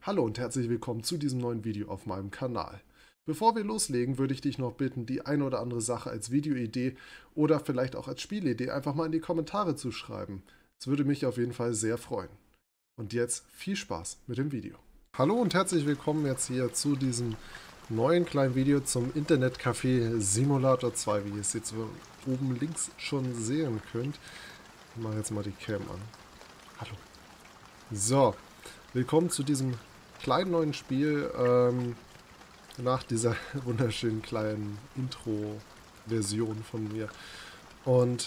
Hallo und herzlich willkommen zu diesem neuen Video auf meinem Kanal. Bevor wir loslegen, würde ich dich noch bitten, die eine oder andere Sache als Videoidee oder vielleicht auch als Spielidee einfach mal in die Kommentare zu schreiben. Es würde mich auf jeden Fall sehr freuen. Und jetzt viel Spaß mit dem Video. Hallo und herzlich willkommen jetzt hier zu diesem neuen kleinen Video zum Internetcafé Simulator 2, wie ihr es jetzt oben links schon sehen könnt. Ich mache jetzt mal die Cam an. Hallo. So, willkommen zu diesem kleinen neuen Spiel, nach dieser wunderschönen kleinen Intro-Version von mir. Und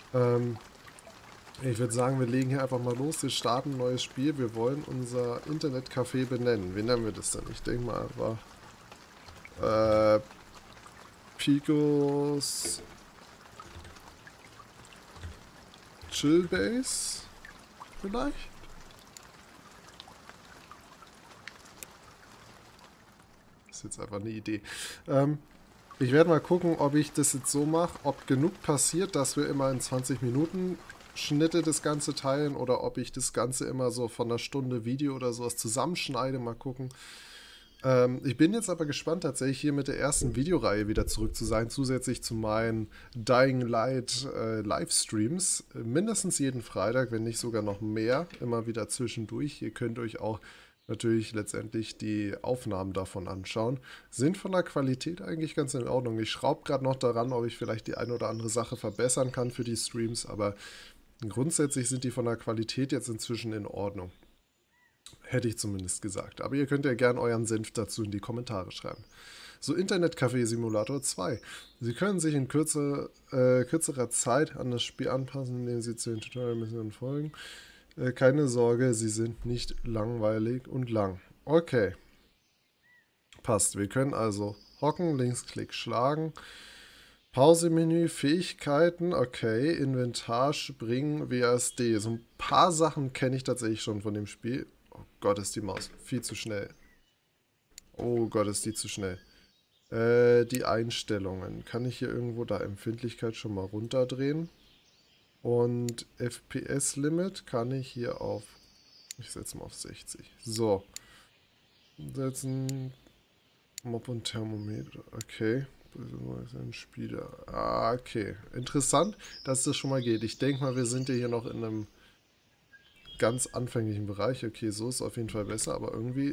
ich würde sagen, wir legen hier einfach mal los. Wir starten ein neues Spiel. Wir wollen unser Internetcafé benennen. Wie nennen wir das denn? Ich denke mal einfach Picos Chillbase vielleicht? Ist jetzt einfach eine Idee. Ich werde mal gucken, ob ich das jetzt so mache, ob genug passiert, dass wir immer in 20 Minuten Schnitte das Ganze teilen oder ob ich das Ganze immer so von einer Stunde Video oder sowas zusammenschneide. Mal gucken. Ich bin jetzt aber gespannt, tatsächlich hier mit der ersten Videoreihe wieder zurück zu sein, zusätzlich zu meinen Dying Light Livestreams. Mindestens jeden Freitag, wenn nicht sogar noch mehr, immer wieder zwischendurch. Ihr könnt euch auch natürlich letztendlich die Aufnahmen davon anschauen. Sind von der Qualität eigentlich ganz in Ordnung. Ich schraube gerade noch daran, ob ich vielleicht die eine oder andere Sache verbessern kann für die Streams, aber grundsätzlich sind die von der Qualität jetzt inzwischen in Ordnung. Hätte ich zumindest gesagt. Aber ihr könnt ja gerne euren Senf dazu in die Kommentare schreiben. So, Internetcafé Simulator 2. Sie können sich in kürzerer Zeit an das Spiel anpassen, indem Sie zu den Tutorial-Missionen folgen. Keine Sorge, sie sind nicht langweilig und lang. Okay. Passt. Wir können also hocken, Linksklick schlagen. Pause-Menü, Fähigkeiten, okay. Inventar, springen, WASD. So ein paar Sachen kenne ich tatsächlich schon von dem Spiel. Oh Gott, ist die Maus viel zu schnell. Oh Gott, ist die zu schnell. Die Einstellungen. Kann ich hier irgendwo da Empfindlichkeit schon mal runterdrehen? Und FPS-Limit kann ich hier auf... Ich setze mal auf 60. So. Setzen. Mob und Thermometer. Okay. Ein Spieler. Ah, okay. Interessant, dass das schon mal geht. Ich denke mal, wir sind ja hier noch in einem ganz anfänglichen Bereich. Okay, so ist auf jeden Fall besser, aber irgendwie...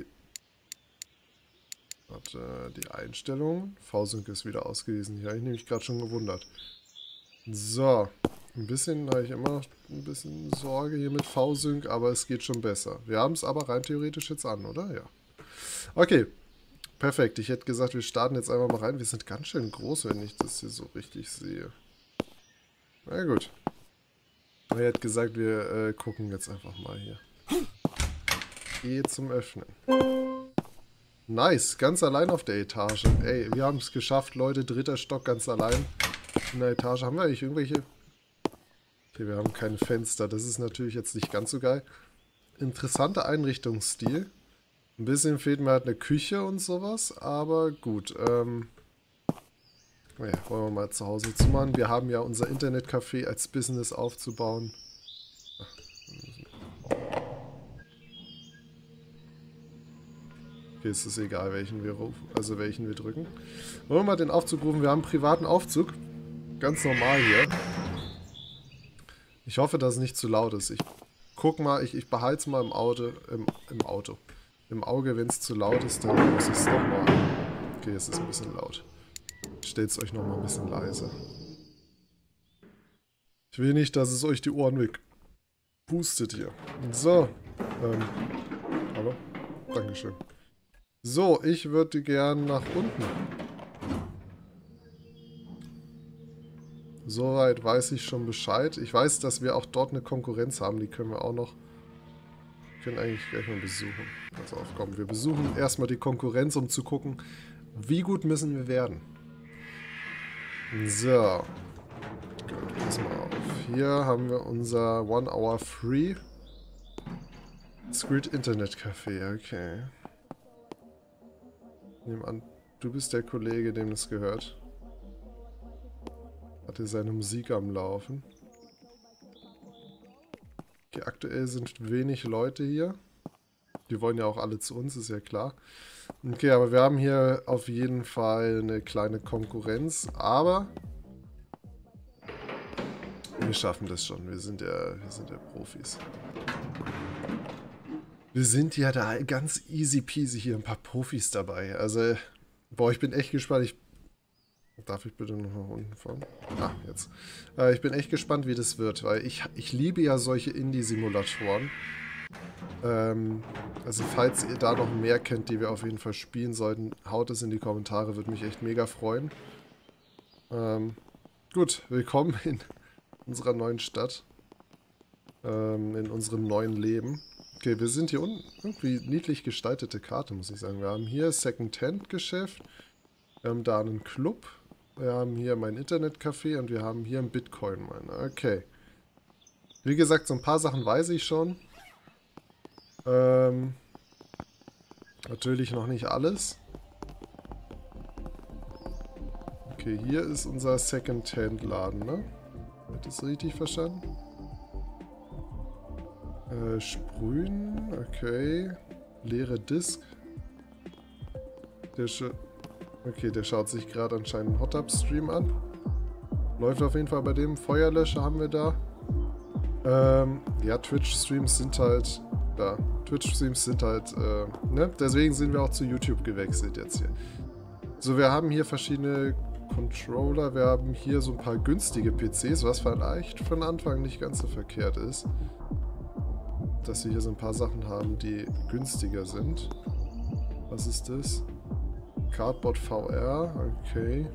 Warte, die Einstellungen. V-Sync ist wieder ausgewiesen. Hier habe ich nämlich gerade schon gewundert. So. Ein bisschen habe ich immer noch ein bisschen Sorge hier mit V-Sync, aber es geht schon besser. Wir haben es aber rein theoretisch jetzt an, oder? Ja. Okay. Perfekt. Ich hätte gesagt, wir starten jetzt einfach mal rein. Wir sind ganz schön groß, wenn ich das hier so richtig sehe. Na gut. Er hat gesagt, wir gucken jetzt einfach mal hier. Gehe zum Öffnen. Nice, ganz allein auf der Etage. Ey, wir haben es geschafft, Leute. 3. Stock ganz allein. In der Etage haben wir eigentlich irgendwelche... Okay, wir haben keine Fenster. Das ist natürlich jetzt nicht ganz so geil. Interessanter Einrichtungsstil. Ein bisschen fehlt mir halt eine Küche und sowas, aber gut. Naja, wollen wir mal zu Hause zu machen. Wir haben ja unser Internetcafé als Business aufzubauen. Okay, es ist egal, welchen wir rufen, also welchen wir drücken. Wollen wir mal den Aufzug rufen? Wir haben einen privaten Aufzug. Ganz normal hier. Ich hoffe, dass es nicht zu laut ist. Ich guck mal, ich behalte es mal im Auto, im Auge, wenn es zu laut ist, dann muss ich es nochmal. Okay, es ist ein bisschen laut. Stellt es euch nochmal ein bisschen leiser. Ich will nicht, dass es euch die Ohren wegpustet hier. So. Hallo? Dankeschön. So, ich würde gern nach unten. Soweit weiß ich schon Bescheid. Ich weiß, dass wir auch dort eine Konkurrenz haben. Die können wir auch noch... können eigentlich gleich mal besuchen. Pass auf, komm. Wir besuchen erstmal die Konkurrenz, um zu gucken, wie gut müssen wir werden. So. Gut, pass mal auf. Hier haben wir unser 1 Hour Free Squid Internet Café. Okay. Ich nehme an, du bist der Kollege, dem das gehört. Hat hier seine Musik am Laufen. Okay, aktuell sind wenig Leute hier. Die wollen ja auch alle zu uns, ist ja klar. Okay, aber wir haben hier auf jeden Fall eine kleine Konkurrenz, aber wir schaffen das schon. Wir sind ja Profis. Wir sind ja da ganz easy peasy hier ein paar Profis dabei. Also, boah, ich bin echt gespannt. Darf ich bitte noch nach unten fahren? Ah, jetzt. Ich bin echt gespannt, wie das wird, weil ich liebe ja solche Indie-Simulatoren. Also falls ihr da noch mehr kennt, die wir auf jeden Fall spielen sollten, haut es in die Kommentare, würde mich echt mega freuen. Gut, willkommen in unserer neuen Stadt. In unserem neuen Leben. Okay, wir sind hier unten. Irgendwie niedlich gestaltete Karte, muss ich sagen. Wir haben hier Second-Hand-Geschäft. Wir haben da einen Club. Wir haben hier mein Internetcafé und wir haben hier einen Bitcoin-Miner. Okay. Wie gesagt, so ein paar Sachen weiß ich schon. Natürlich noch nicht alles. Okay, hier ist unser Second-Hand-Laden, ne? Hat das richtig verstanden? Sprühen, okay. Leere Disk. Okay, der schaut sich gerade anscheinend einen Hot-Up-Stream an. Läuft auf jeden Fall bei dem. Feuerlöscher haben wir da. Ja, Twitch-Streams sind halt... Ja, Twitch-Streams sind halt... ne? Deswegen sind wir auch zu YouTube gewechselt jetzt hier. So, wir haben hier verschiedene Controller. Wir haben hier so ein paar günstige PCs, was vielleicht von Anfang nicht ganz so verkehrt ist. Dass wir hier so ein paar Sachen haben, die günstiger sind. Was ist das? Cardboard VR, okay.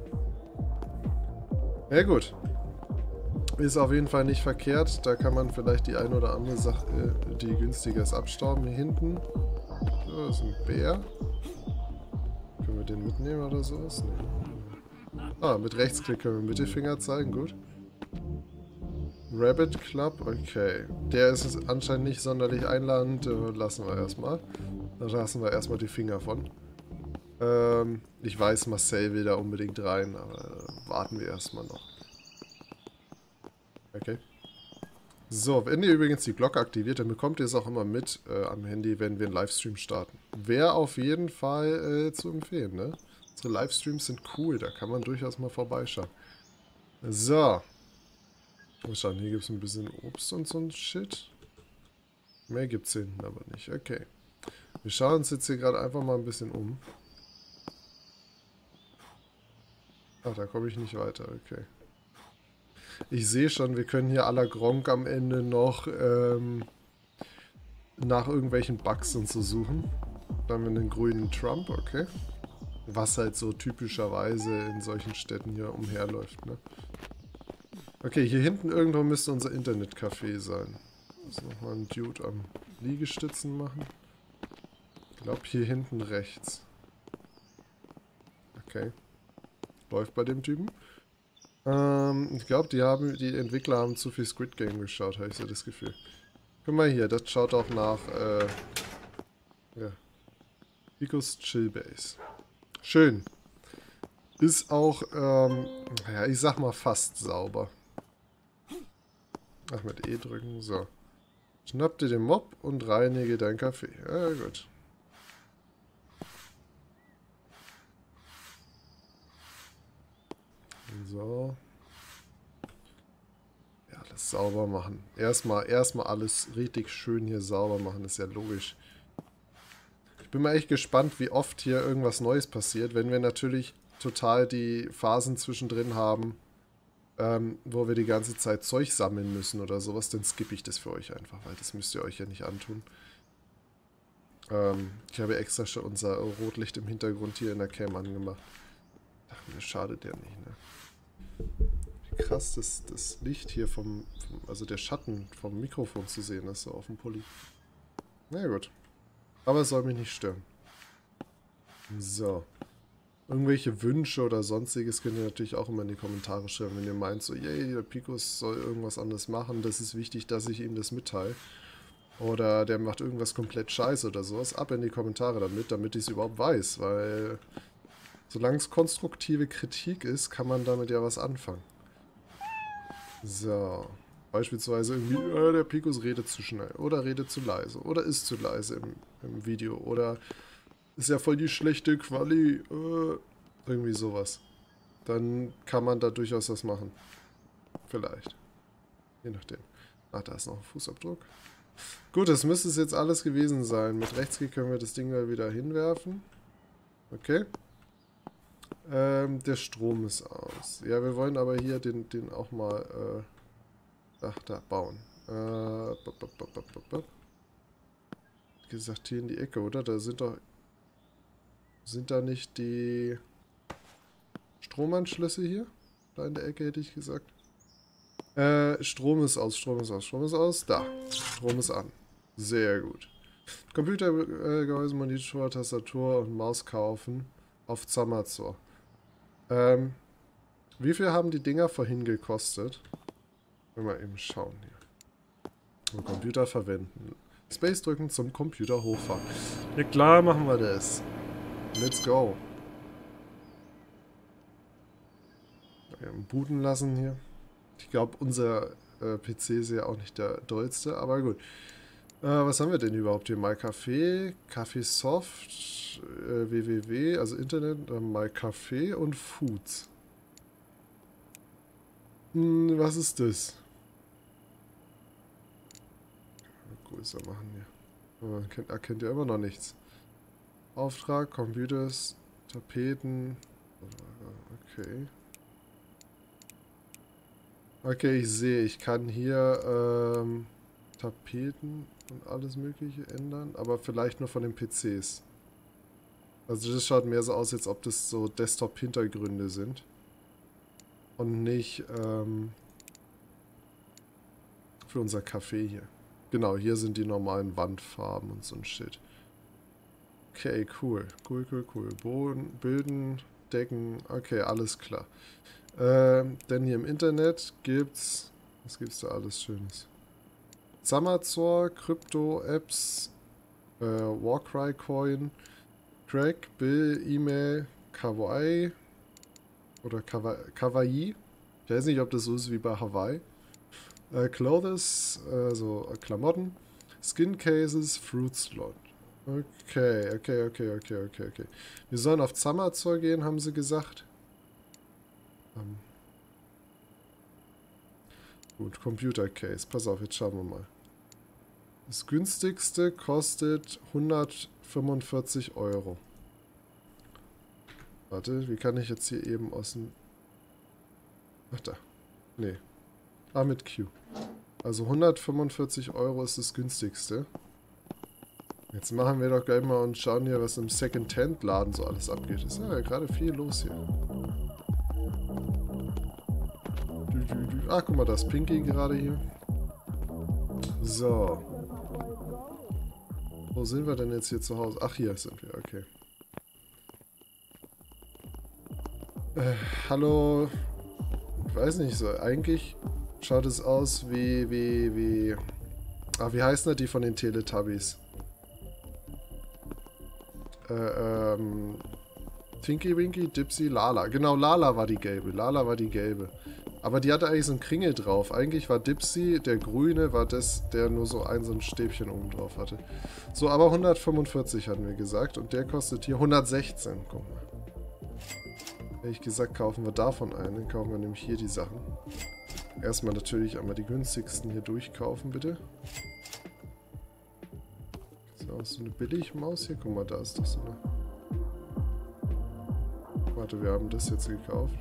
Ja gut. Ist auf jeden Fall nicht verkehrt. Da kann man vielleicht die eine oder andere Sache, die günstiger ist, abstauben. Hier hinten. So, das ist ein Bär. Können wir den mitnehmen oder sowas? Nee. Ah, mit Rechtsklick können wir Mittelfinger zeigen, gut. Rabbit Club, okay. Der ist anscheinend nicht sonderlich einladend. Lassen wir erstmal. Da lassen wir erstmal die Finger von. Ich weiß, Marcel will da unbedingt rein, aber warten wir erstmal noch. Okay. So, wenn ihr übrigens die Glocke aktiviert, dann bekommt ihr es auch immer mit am Handy, wenn wir einen Livestream starten. Wäre auf jeden Fall zu empfehlen, ne? Unsere Livestreams sind cool, da kann man durchaus mal vorbeischauen. So. Mal schauen, hier gibt es ein bisschen Obst und so ein Shit. Mehr gibt es hinten aber nicht. Okay. Wir schauen uns jetzt hier gerade einfach mal ein bisschen um. Ach, da komme ich nicht weiter. Okay. Ich sehe schon, wir können hier à la Gronkh am Ende noch nach irgendwelchen Bugs und so suchen. Da haben wir einen grünen Trump, okay. Was halt so typischerweise in solchen Städten hier umherläuft, ne? Okay, hier hinten irgendwo müsste unser Internetcafé sein. Also nochmal ein Dude am Liegestützen machen. Ich glaube hier hinten rechts. Okay. Läuft bei dem Typen. Ich glaube, die Entwickler haben zu viel Squid Game geschaut, habe ich so das Gefühl. Guck mal hier, das schaut auch nach, ja. Picos Chillbase. Schön. Ist auch, ja, ich sag mal fast sauber. Ach, mit E drücken, so. Schnapp dir den Mob und reinige dein Kaffee. Ja, gut. So. Ja, alles sauber machen. Erstmal alles richtig schön hier sauber machen, ist ja logisch. Ich bin mal echt gespannt, wie oft hier irgendwas Neues passiert, wenn wir natürlich total die Phasen zwischendrin haben, wo wir die ganze Zeit Zeug sammeln müssen oder sowas, dann skippe ich das für euch einfach, weil das müsst ihr euch ja nicht antun. Ich habe extra schon unser Rotlicht im Hintergrund hier in der Cam angemacht. Ach, mir schadet ja nicht, ne? Wie krass das Licht hier also der Schatten vom Mikrofon zu sehen ist, so auf dem Pulli. Na gut. Aber es soll mich nicht stören. So. Irgendwelche Wünsche oder sonstiges könnt ihr natürlich auch immer in die Kommentare schreiben, wenn ihr meint, so, yay, der Picos soll irgendwas anderes machen, das ist wichtig, dass ich ihm das mitteile. Oder der macht irgendwas komplett scheiße oder sowas. Ab in die Kommentare damit ich es überhaupt weiß, weil solange es konstruktive Kritik ist, kann man damit ja was anfangen. So. Beispielsweise irgendwie, der Picos redet zu schnell oder redet zu leise oder ist zu leise im Video oder ist ja voll die schlechte Quali, irgendwie sowas. Dann kann man da durchaus was machen. Vielleicht. Je nachdem. Ah, da ist noch ein Fußabdruck. Gut, das müsste es jetzt alles gewesen sein. Mit Rechtsklick können wir das Ding mal wieder hinwerfen. Okay. Der Strom ist aus. Ja, wir wollen aber hier den auch mal, da bauen. Wie gesagt, hier in die Ecke, oder? Da sind doch... Sind da nicht die Stromanschlüsse hier? Da in der Ecke hätte ich gesagt. Strom ist aus, Strom ist aus, Strom ist aus. Da. Strom ist an. Sehr gut. Computergehäuse, Monitor, Tastatur und Maus kaufen auf Zamazor. Wie viel haben die Dinger vorhin gekostet? Wenn wir eben schauen hier. Und Computer verwenden. Space drücken zum Computer hochfahren. Ja klar, machen wir das. Let's go. Booten lassen hier. Ich glaube, unser PC ist ja auch nicht der dollste, aber gut. Was haben wir denn überhaupt hier? MyCafé, Kaffeesoft, www, also Internet, MyCafé und Foods. Was ist das? Größer machen hier. Man erkennt ja immer noch nichts. Auftrag, Computers, Tapeten. Okay. Okay, ich sehe, ich kann hier Tapeten und alles mögliche ändern, aber vielleicht nur von den PCs. Also das schaut mehr so aus, als ob das so Desktop-Hintergründe sind. Und nicht für unser Café hier. Genau, hier sind die normalen Wandfarben und so ein Shit. Okay, cool. Cool. Boden, Bilden, Decken, okay, alles klar. Denn hier im Internet gibt's... Was gibt's da alles Schönes? Zamazor, Krypto-Apps, Warcry Coin, Crack, Bill, E-Mail, Kawaii oder Kawaii. Ich weiß nicht, ob das so ist wie bei Hawaii. Clothes, also Klamotten, Skin Cases, Fruit Slot. Okay. Wir sollen auf Zamazor gehen, haben sie gesagt. Gut, Computer Case. Pass auf, jetzt schauen wir mal. Das günstigste kostet 145 Euro. Warte, wie kann ich jetzt hier eben aus dem... Ach da. Nee. Ah, mit Q. Also 145 Euro ist das günstigste. Jetzt machen wir doch gleich mal und schauen hier, was im Second-Hand-Laden so alles abgeht. Ist ja gerade viel los hier. Ah, guck mal, da ist Pinky gerade hier. So. Wo sind wir denn jetzt hier zu Hause? Ach, hier sind wir, okay. Hallo. Ich weiß nicht so. Eigentlich schaut es aus wie... Ah, wie heißen die von den Teletubbies? Tinky Winky, Dipsy, Lala. Genau, Lala war die gelbe. Aber die hatte eigentlich so einen Kringel drauf. Eigentlich war Dipsy, der grüne, war das, der nur so ein Stäbchen oben drauf hatte. So, aber 145 hatten wir gesagt. Und der kostet hier 116. Guck mal. Ehrlich gesagt, kaufen wir davon einen. Dann kaufen wir nämlich hier die Sachen. Erstmal natürlich einmal die günstigsten hier durchkaufen, bitte. So eine Billigmaus hier. Guck mal, da ist das so eine. Warte, wir haben das jetzt gekauft.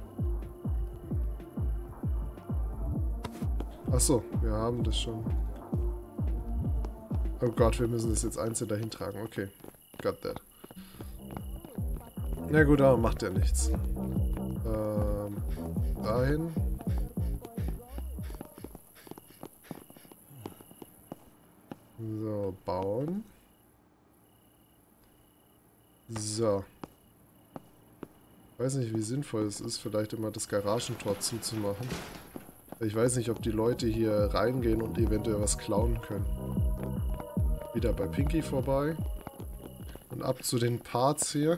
Achso, wir haben das schon. Oh Gott, wir müssen das jetzt einzeln dahin tragen. Okay, got that. Na gut, aber macht ja nichts. Dahin. So, bauen. So. Ich weiß nicht, wie sinnvoll es ist, vielleicht immer das Garagentor zuzumachen. Ich weiß nicht, ob die Leute hier reingehen und eventuell was klauen können. Wieder bei Pinky vorbei. Und ab zu den Parts hier.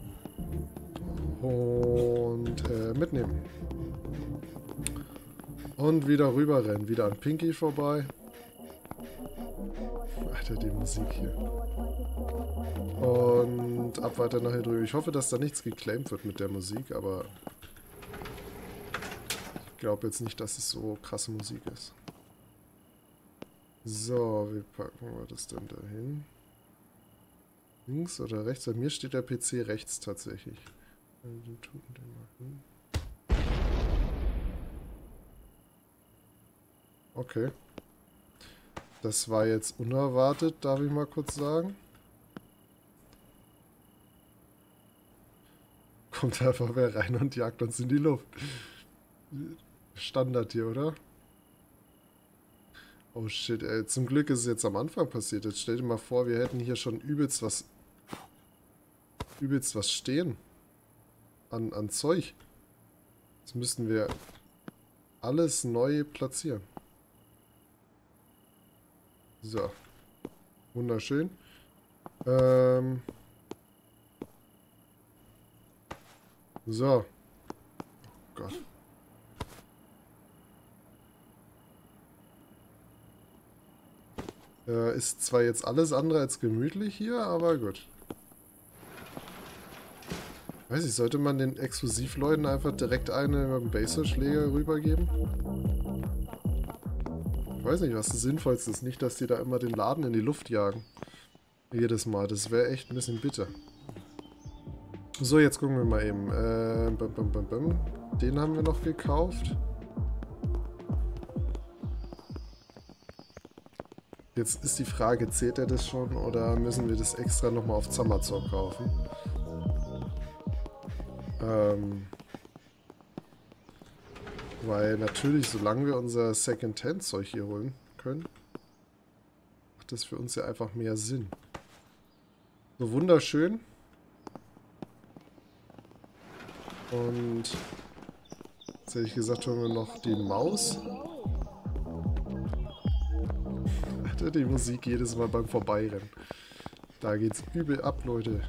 Und mitnehmen. Und wieder rüberrennen. Wieder an Pinky vorbei. Alter, die Musik hier. Und ab weiter nachher drüben. Ich hoffe, dass da nichts geclaimt wird mit der Musik, aber ich glaube jetzt nicht, dass es so krasse Musik ist. So, wie packen wir das denn da hin? Links oder rechts? Bei mir steht der PC rechts tatsächlich. Den tun wir mal hin. Okay. Das war jetzt unerwartet, darf ich mal kurz sagen. Kommt einfach wer rein und jagt uns in die Luft. Standard hier, oder? Oh shit, ey. Zum Glück ist es jetzt am Anfang passiert. Jetzt stell dir mal vor, wir hätten hier schon übelst was stehen. An Zeug. Jetzt müssten wir alles neu platzieren. So. Wunderschön. So. Oh Gott. Ist zwar jetzt alles andere als gemütlich hier, aber gut. Weiß ich, sollte man den Exklusivleuten einfach direkt einen mit dem Baseballschläger rübergeben? Ich weiß nicht, was das Sinnvollste ist. Nicht, dass die da immer den Laden in die Luft jagen. Jedes Mal. Das wäre echt ein bisschen bitter. So, jetzt gucken wir mal eben. Den haben wir noch gekauft. Jetzt ist die Frage, zählt er das schon oder müssen wir das extra nochmal auf Zamazor kaufen? Weil natürlich, solange wir unser Second-Hand-Zeug hier holen können, macht das für uns ja einfach mehr Sinn. So wunderschön. Und jetzt hätte ich gesagt, holen wir noch die Maus. Alter, die Musik jedes Mal beim Vorbeirennen. Da geht's übel ab, Leute.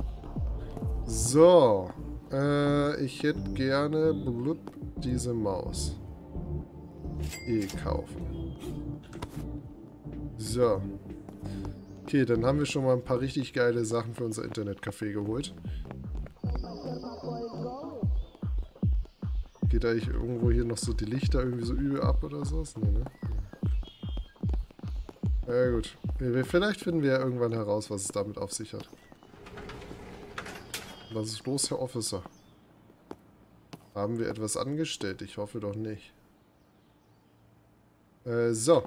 So. Ich hätte gerne diese Maus. Kaufen. So. Okay, dann haben wir schon mal ein paar richtig geile Sachen für unser Internetcafé geholt. Geht eigentlich irgendwo hier noch so die Lichter irgendwie so übel ab oder so? Nee, ne? Ja gut. Vielleicht finden wir ja irgendwann heraus, was es damit auf sich hat. Was ist los, Herr Officer? Haben wir etwas angestellt? Ich hoffe doch nicht. So.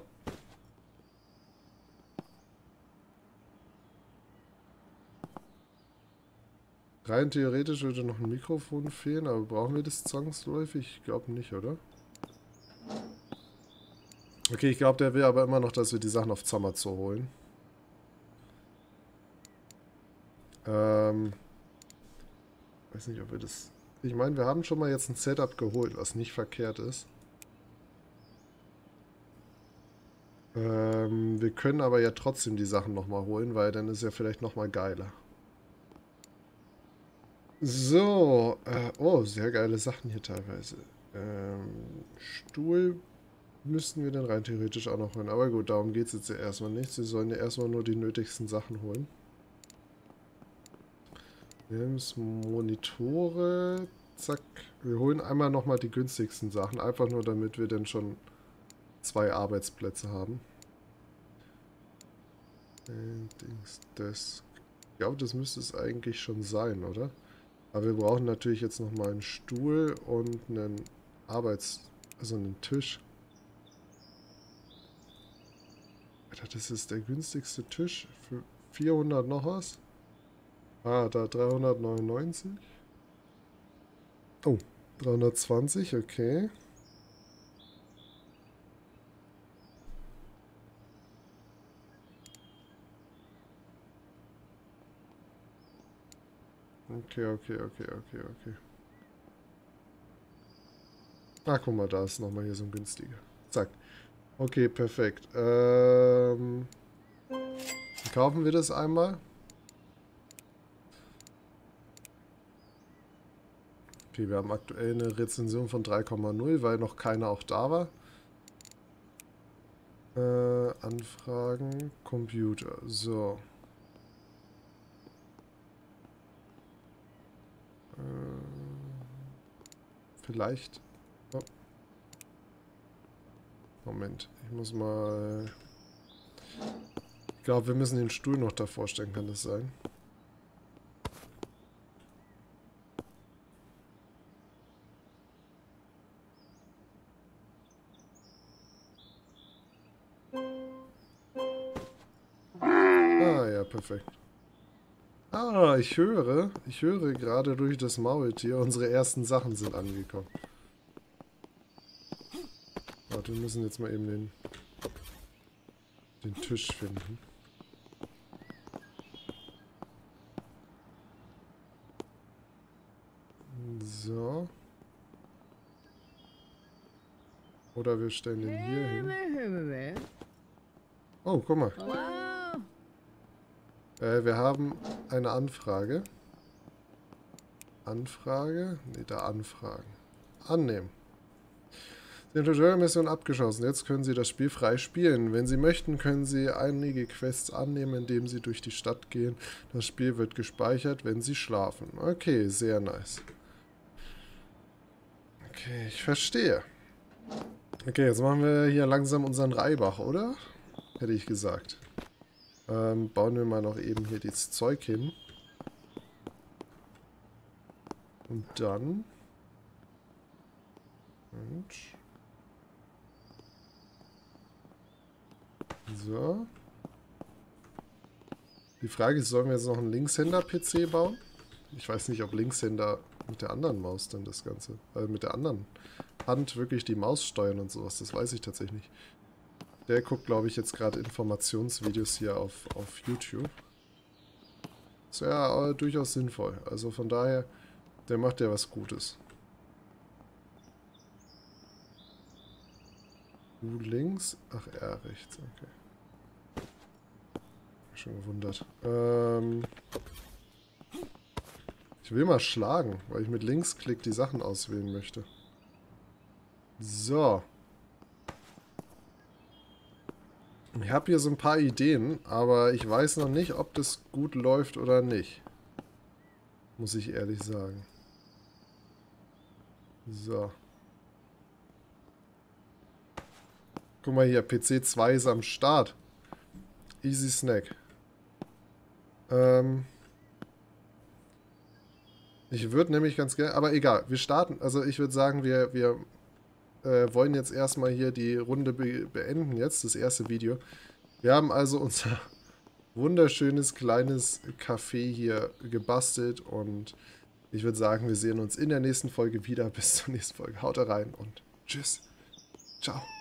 Rein theoretisch würde noch ein Mikrofon fehlen, aber brauchen wir das zwangsläufig? Ich glaube nicht, oder? Okay, ich glaube, der will aber immer noch, dass wir die Sachen auf Zamazor holen. Weiß nicht, ob wir das... Ich meine, wir haben schon mal jetzt ein Setup geholt, was nicht verkehrt ist. Wir können aber ja trotzdem die Sachen nochmal holen, weil dann ist ja vielleicht nochmal geiler. So, oh, sehr geile Sachen hier teilweise. Stuhl müssten wir dann rein theoretisch auch noch holen. Aber gut, darum geht es jetzt ja erstmal nicht. Sie sollen ja erstmal nur die nötigsten Sachen holen. Wir haben Monitore. Zack. Wir holen einmal nochmal die günstigsten Sachen. Einfach nur, damit wir dann schon 2 Arbeitsplätze haben. Das, ich glaube, das müsste es eigentlich schon sein, oder? Aber wir brauchen natürlich jetzt nochmal einen Stuhl und einen also einen Tisch. Alter, das ist der günstigste Tisch für 400 noch was. Ah, da 399. Oh, 320, okay. Okay. Ah, guck mal, da ist nochmal hier so ein günstiger. Zack. Okay, perfekt. Kaufen wir das einmal. Okay, wir haben aktuell eine Rezension von 3,0, weil noch keiner auch da war. Anfragen, Computer. So. Vielleicht. Oh. Moment, ich muss mal. Ich glaube, wir müssen den Stuhl noch davor stellen, kann das sein? Ah, ja, perfekt. Ah, ich höre gerade durch das Maultier, unsere ersten Sachen sind angekommen. Warte, wir müssen jetzt mal eben den Tisch finden. So. Oder wir stellen den hier hin. Oh, guck mal. Wir haben eine Anfrage. Anfrage? Ne, da Anfragen. Annehmen. Sie haben die Tutorial-Mission abgeschlossen. Jetzt können Sie das Spiel frei spielen. Wenn Sie möchten, können Sie einige Quests annehmen, indem Sie durch die Stadt gehen. Das Spiel wird gespeichert, wenn Sie schlafen. Okay, sehr nice. Okay, ich verstehe. Okay, jetzt machen wir hier langsam unseren Reibach, oder? Hätte ich gesagt. Bauen wir mal noch eben hier das Zeug hin. Und dann... Und... So. Die Frage ist, sollen wir jetzt noch einen Linkshänder-PC bauen? Ich weiß nicht, ob Linkshänder mit der anderen Maus dann das Ganze... mit der anderen Hand wirklich die Maus steuern und sowas. Das weiß ich tatsächlich nicht. Der guckt, glaube ich, jetzt gerade Informationsvideos hier auf YouTube. Ist ja durchaus sinnvoll. Also von daher, der macht ja was Gutes. U links? Ach, R rechts, okay. Schon gewundert. Ich will mal schlagen, weil ich mit Linksklick die Sachen auswählen möchte. So. Ich habe hier so ein paar Ideen, aber ich weiß noch nicht, ob das gut läuft oder nicht. Muss ich ehrlich sagen. So. Guck mal hier, PC 2 ist am Start. Easy Snack. Ich würde nämlich ganz gerne, aber egal, wir starten, also ich würde sagen, wir wollen jetzt erstmal hier die Runde beenden jetzt, das erste Video. Wir haben also unser wunderschönes kleines Café hier gebastelt und ich würde sagen, wir sehen uns in der nächsten Folge wieder. Bis zur nächsten Folge. Haut rein und tschüss. Ciao.